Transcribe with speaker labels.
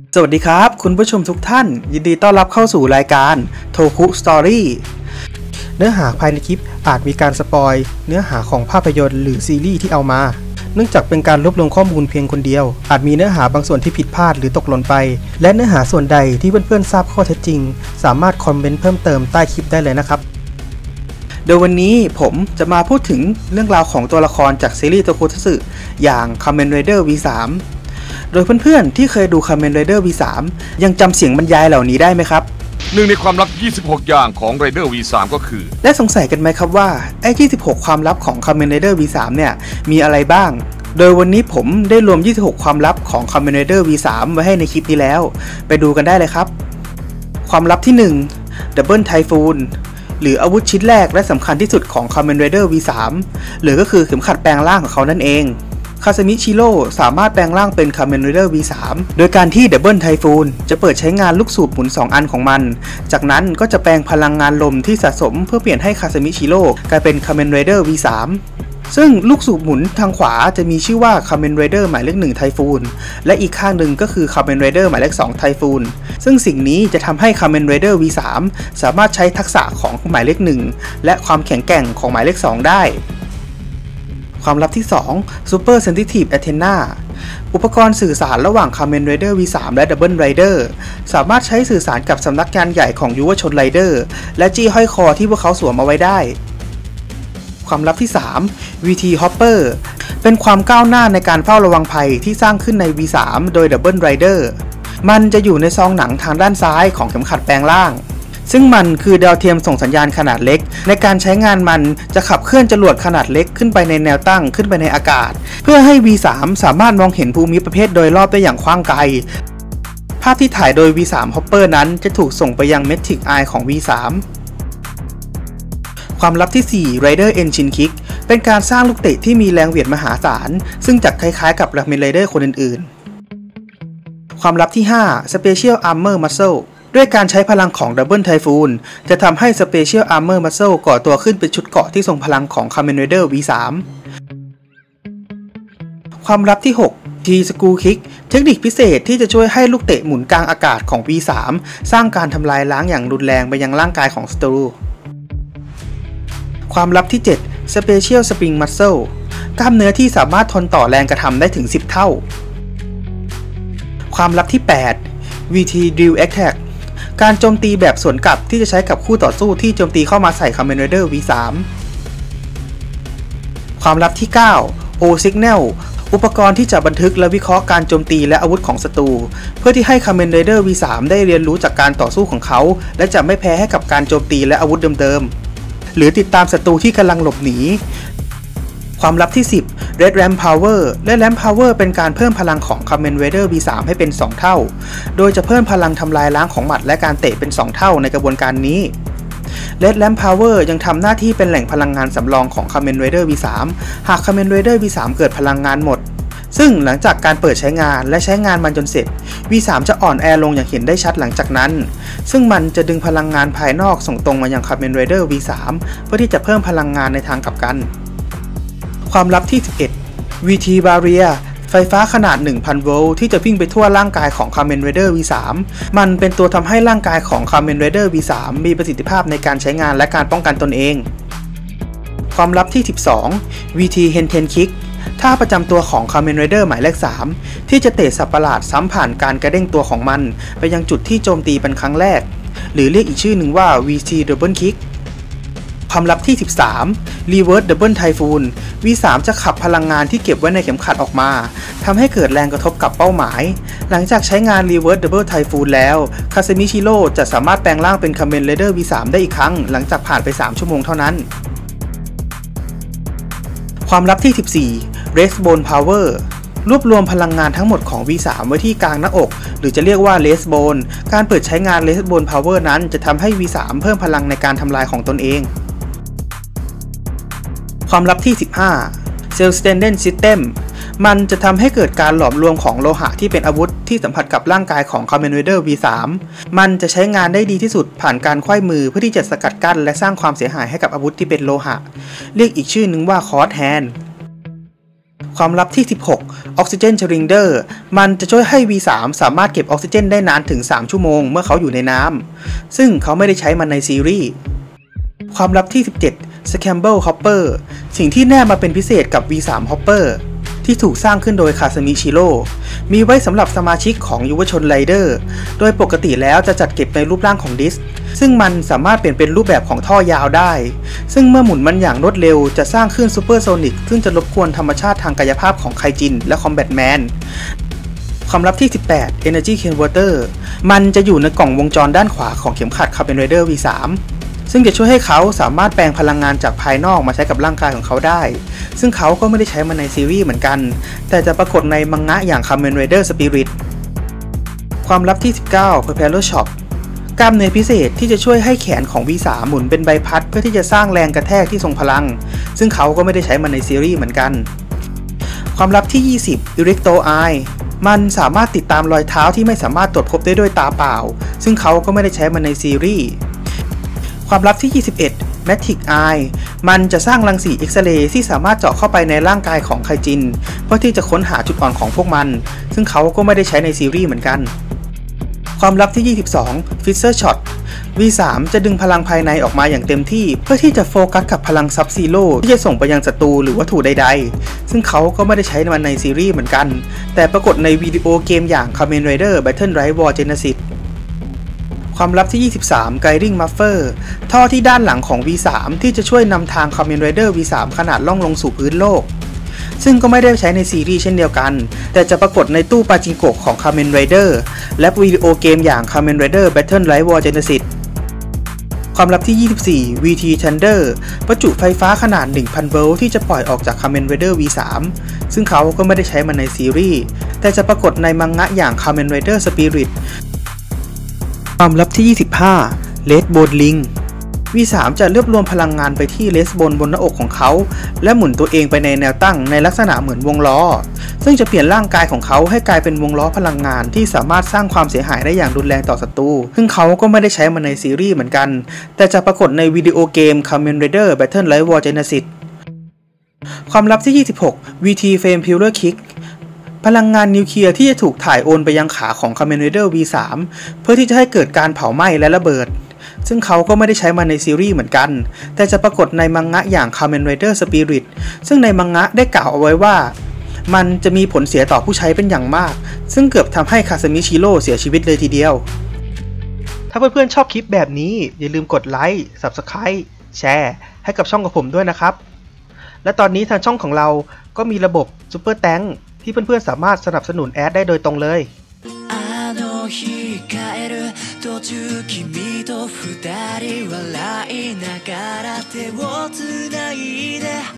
Speaker 1: สวัสดีครับคุณผู้ชมทุกท่านยินดีต้อนรับเข้าสู่รายการโทคุสตอรี่เนื้อหาภายในคลิปอาจมีการสปอยเนื้อหาของภาพยนตร์หรือซีรีส์ที่เอามาเนื่องจากเป็นการรวบรวมข้อมูลเพียงคนเดียวอาจมีเนื้อหาบางส่วนที่ผิดพลาดหรือตกหล่นไปและเนื้อหาส่วนใดที่เพื่อนๆทราบข้อเท็จจริงสามารถคอมเมนต์เพิ่มเติมใต้คลิปได้เลยนะครับโดยวันนี้ผมจะมาพูดถึงเรื่องราวของตัวละครจากซีรีส์โทคุทัตสึอย่าง Kamen Rider V3โดยเพื่อนๆที่เคยดู Kamen Rider V3 ยังจำเสียงบรรยายเหล่านี้ได้ไหมครับ
Speaker 2: หนึ่งในความลับ26อย่างของ Rider V3 ก็คือ
Speaker 1: และสงสัยกันไหมครับว่าไอ้26ความลับของ Kamen Rider V3 เนี่ยมีอะไรบ้างโดยวันนี้ผมได้รวม26ความลับของ Kamen Rider V3 ไว้ให้ในคลิปนี้แล้วไปดูกันได้เลยครับความลับที่1 Double Typhoon หรืออาวุธชิ้นแรกและสำคัญที่สุดของ Kamen Rider V3 หรือก็คือเข็มขัดแปลงร่างของเขานั่นเองคาซามิชิโร่สามารถแปลงร่างเป็น Kamen Rider V3 โดยการที่ Double Typhoon จะเปิดใช้งานลูกสูบหมุน2อันของมันจากนั้นก็จะแปลงพลังงานลมที่สะสมเพื่อเปลี่ยนให้คาซามิชิโร่กลายเป็น Kamen Rider V3 ซึ่งลูกสูบหมุนทางขวาจะมีชื่อว่า Kamen Rider หมายเลข1 Typhoon และอีกข้างหนึ่งก็คือ Kamen Rider หมายเลข2 Typhoon ซึ่งสิ่งนี้จะทำให้ Kamen Rider V3 สามารถใช้ทักษะของหมายเลข1และความแข็งแกร่งของหมายเลข2ได้ความลับที่2 Super Sensitive Antenna อุปกรณ์สื่อสารระหว่าง Kamen Rider V3 และ Double Rider สามารถใช้สื่อสารกับสำนักงานใหญ่ของยุวชนไรเดอร์และจี้ห้อยคอที่พวกเขาสวมเอาไว้ได้ความลับที่3 VT Hopper เป็นความก้าวหน้าในการเฝ้าระวังภัยที่สร้างขึ้นใน V3 โดย Double Rider มันจะอยู่ในซองหนังทางด้านซ้ายของเข็มขัดแปลงร่างซึ่งมันคือดาวเทียมส่งสัญญาณขนาดเล็กในการใช้งานมันจะขับเคลื่อนจรวดขนาดเล็กขึ้นไปในแนวตั้งขึ้นไปในอากาศเพื่อให้ V3 สามารถมองเห็นภูมิประเทศโดยรอบได้อย่างกว้างไกลภาพที่ถ่ายโดย V3 Hopper นั้นจะถูกส่งไปยัง Metric Eye ของ V3 ความลับที่4 Rider Engine Kick เป็นการสร้างลูกเตะที่มีแรงเหวี่ยงมหาศาลซึ่งจะคล้ายๆกับ Kamen Rider คนอื่นๆความลับที่5 Special Armor Muscleด้วยการใช้พลังของ Double Typhoon จะทำให้ Special Armor Muscle ก่อตัวขึ้นเป็นชุดเกราะที่ทรงพลังของ Kamen Rider V3 ความลับที่6 T-Screw Kick เทคนิคพิเศษที่จะช่วยให้ลูกเตะหมุนกลางอากาศของ V3 สร้างการทำลายล้างอย่างรุนแรงไปยังร่างกายของศัตรูความลับที่7 Special Spring Muscle กล้ามเนื้อที่สามารถทนต่อแรงกระทำได้ถึง10เท่าความลับที่8 VT Drill Attackการโจมตีแบบสวนกลับที่จะใช้กับคู่ต่อสู้ที่โจมตีเข้ามาใส่ Kamen Rider V3 ความลับที่9 O Signal อุปกรณ์ที่จะบันทึกและวิเคราะห์การโจมตีและอาวุธของศัตรูเพื่อที่ให้ Kamen Rider V3 ได้เรียนรู้จากการต่อสู้ของเขาและจะไม่แพ้ให้กับการโจมตีและอาวุธเดิมๆหรือติดตามศัตรูที่กำลังหลบหนีความลับที่10 Red Ram Power และ Ram Power เป็นการเพิ่มพลังของ Kamen Rider V3 ให้เป็น2เท่าโดยจะเพิ่มพลังทำลายล้างของหมัดและการเตะเป็น2เท่าในกระบวนการนี้ Red Ram Power ยังทำหน้าที่เป็นแหล่งพลังงานสำรองของ Kamen Rider V3 หาก Kamen Rider V3 เกิดพลังงานหมดซึ่งหลังจากการเปิดใช้งานและใช้งานมันจนเสร็จ V3 จะอ่อนแอลงอย่างเห็นได้ชัดหลังจากนั้นซึ่งมันจะดึงพลังงานภายนอกส่งตรงมายัง Kamen Rider V3 เพื่อที่จะเพิ่มพลังงานในทางกลับกันความลับที่11 VT Barrier ไฟฟ้าขนาด 1,000 โวลต์ที่จะวิ่งไปทั่วร่างกายของ Kamen Rider V3 มันเป็นตัวทำให้ร่างกายของ Kamen Rider V3 มีประสิทธิภาพในการใช้งานและการป้องกันตนเองความลับที่12 VT Henten Kick ท่าประจำตัวของ Kamen Rider หมายเลข3ที่จะเตะสัตว์ประหลาดซ้ำผ่านการกระเด้งตัวของมันไปยังจุดที่โจมตีเป็นครั้งแรกหรือเรียกอีกชื่อหนึ่งว่า VT Double Kickความลับที่13 Reverse Double Typhoon V3 จะขับพลังงานที่เก็บไว้ในเข็มขัดออกมาทำให้เกิดแรงกระทบกับเป้าหมายหลังจากใช้งาน Reverse Double Typhoon แล้วคาซามิชิโร่จะสามารถแปลงร่างเป็น Kamen Rider V3 ได้อีกครั้งหลังจากผ่านไป3ชั่วโมงเท่านั้นความลับที่14 Race-Bone Power รวบรวมพลังงานทั้งหมดของ V3 ไว้ที่กลางหน้าอกหรือจะเรียกว่า Race-Bone การเปิดใช้งาน Race-Bone Power นั้นจะทำให้ V3 เพิ่มพลังในการทำลายของตนเองความลับที่15 Cell Stand System มันจะทำให้เกิดการหลอมรวมของโลหะที่เป็นอาวุธที่สัมผัสกับร่างกายของ Kamen Rider V3 มันจะใช้งานได้ดีที่สุดผ่านการไขว้มือเพื่อที่จะสกัดกั้นและสร้างความเสียหายให้กับอาวุธที่เป็นโลหะเรียกอีกชื่อหนึ่งว่า Cross Hand ความลับที่ 16 Oxygen Cylinder มันจะช่วยให้ V3 สามารถเก็บออกซิเจนได้นานถึง 3 ชั่วโมงเมื่อเขาอยู่ในน้ำซึ่งเขาไม่ได้ใช้มันในซีรีส์ความลับที่ 17 Scramble Hopper สิ่งที่แนบมาเป็นพิเศษกับ V3 Hopper ที่ถูกสร้างขึ้นโดยคาซามิชิโร่มีไว้สำหรับสมาชิกของยุวชนไรเดอร์โดยปกติแล้วจะจัดเก็บในรูปร่างของดิสก์ซึ่งมันสามารถเปลี่ยนเป็นรูปแบบของท่อยาวได้ซึ่งเมื่อหมุนมันอย่างรวดเร็วจะสร้างคลื่นซูเปอร์โซนิกซึ่งจะรบกวนธรรมชาติทางกายภาพของไคจินและคอมแบทแมนความลับที่ 18 Energy Converter มันจะอยู่ในกล่องวงจรด้านขวาของเข็มขัด Kamen Rider V3 ซึ่งจะช่วยให้เขาสามารถแปลงพลังงานจากภายนอกมาใช้กับร่างกายของเขาได้ซึ่งเขาก็ไม่ได้ใช้มันในซีรีส์เหมือนกันแต่จะปรากฏในมังงะอย่าง Kamen Rider Spirit ความลับที่ 19 Propeller Shock กล้ามเนื้อพิเศษที่จะช่วยให้แขนของ V3 หมุนเป็นใบพัดเพื่อที่จะสร้างแรงกระแทกที่ทรงพลังซึ่งเขาก็ไม่ได้ใช้มันในซีรีส์เหมือนกันความลับที่ 20 Erecto Eye มันสามารถติดตามรอยเท้าที่ไม่สามารถตรวจพบได้ด้วยตาเปล่าซึ่งเขาก็ไม่ได้ใช้มันในซีรีส์ความลับที่ 21 Matic Eye มันจะสร้างรังสีเอ็กซเรย์ที่สามารถเจาะเข้าไปในร่างกายของไคจินเพื่อที่จะค้นหาจุดอ่อนของพวกมันซึ่งเขาก็ไม่ได้ใช้ในซีรีส์เหมือนกันความลับที่ 22 Fisher Shot V3 จะดึงพลังภายในออกมาอย่างเต็มที่เพื่อที่จะโฟกัสกับพลังซับซีโร่ที่จะส่งไปยังศัตรูหรือวัตถุใดๆซึ่งเขาก็ไม่ได้ใช้มันในซีรีส์เหมือนกันแต่ปรากฏในวิดีโอเกมอย่าง Kamen Rider Battle Right War Genesis ความลับที่ 23 Guiding Muffler ท่อที่ด้านหลังของ V3 ที่จะช่วยนำทาง Kamen Rider V3 ขนาดล่องลงสู่พื้นโลกซึ่งก็ไม่ได้ใช้ในซีรีส์เช่นเดียวกันแต่จะปรากฏในตู้ปาจิงโกะของ Kamen Rider และวิดีโอเกมอย่าง Kamen Rider Battle Right War Genesis ความลับที่ 24 VT Thunder ประจุไฟฟ้าขนาด 1,000 โวลต์ที่จะปล่อยออกจาก Kamen Rider V3 ซึ่งเขาก็ไม่ได้ใช้มันในซีรีส์แต่จะปรากฏในมังงะอย่าง Kamen Rider Spirit ความลับที่ 25 Red Bone Ring V3 จะรวบรวมพลังงานไปที่เลสโบนบนหน้าอกของเขาและหมุนตัวเองไปในแนวตั้งในลักษณะเหมือนวงล้อซึ่งจะเปลี่ยนร่างกายของเขาให้กลายเป็นวงล้อพลังงานที่สามารถสร้างความเสียหายได้อย่างรุนแรงต่อศัตรูซึ่งเขาก็ไม่ได้ใช้มันในซีรีส์เหมือนกันแต่จะปรากฏในวิดีโอเกม Kamen Rider Battle Right War Genesis ความลับที่ 26 VT Flame Pillar Kick พลังงานนิวเคลียร์ที่จะถูกถ่ายโอนไปยังขาของ Kamen Rider V3 เพื่อที่จะให้เกิดการเผาไหม้และระเบิดซึ่งเขาก็ไม่ได้ใช้มันในซีรีส์เหมือนกันแต่จะปรากฏในมังงะอย่าง Kamen Rider Spirit ซึ่งในมังงะได้กล่าวเอาไว้ว่ามันจะมีผลเสียต่อผู้ใช้เป็นอย่างมากซึ่งเกือบทำให้คาซามิชิโร่เสียชีวิตเลยทีเดียวถ้าเพื่อนๆชอบคลิปแบบนี้อย่าลืมกดไลค์ Subscribe แชร์ให้กับช่องของผมด้วยนะครับและตอนนี้ทางช่องของเราก็มีระบบ Super Thanks ที่เพื่อนๆสามารถสนับสนุนแอดได้โดยตรงเลย途中君と二人笑いながら手をつないで